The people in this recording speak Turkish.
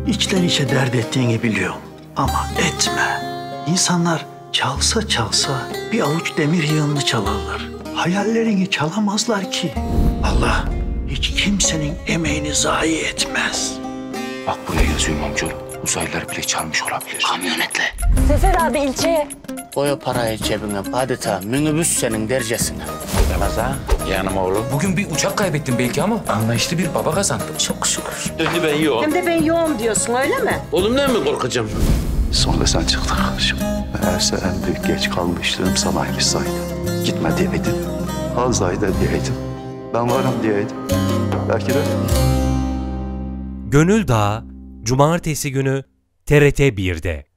İçten içe dert ettiğini biliyorum. Ama etme. İnsanlar çalsa çalsa bir avuç demir yığınını çalarlar. Hayallerini çalamazlar ki. Allah hiç kimsenin emeğini zayi etmez. Bak buraya yazıyorum amcaoğlu. Uzaylılar bile çalmış olabilir. Kamyonetle. Sefer abi ilçeye. Koy o parayı cebine. Adeta minibüs senin dercesine. Ramazan, yanıma oğlum. Bugün bir uçak kaybettim belki ama anlayışlı bir baba kazandım. Çok şükür. Döndü ben yoğum. Hem de ben yoğum diyorsun öyle mi? Oğlumdan mı korkacağım? Sonra sen çıktın kardeşim. Meğerse en büyük geç kalmışlığım sanaymış saydım. Gitme diyeydim. Hazayda diyeydim. Ben varım diyeydim. Belki de... Gönül Dağı, Cumartesi günü TRT 1'de.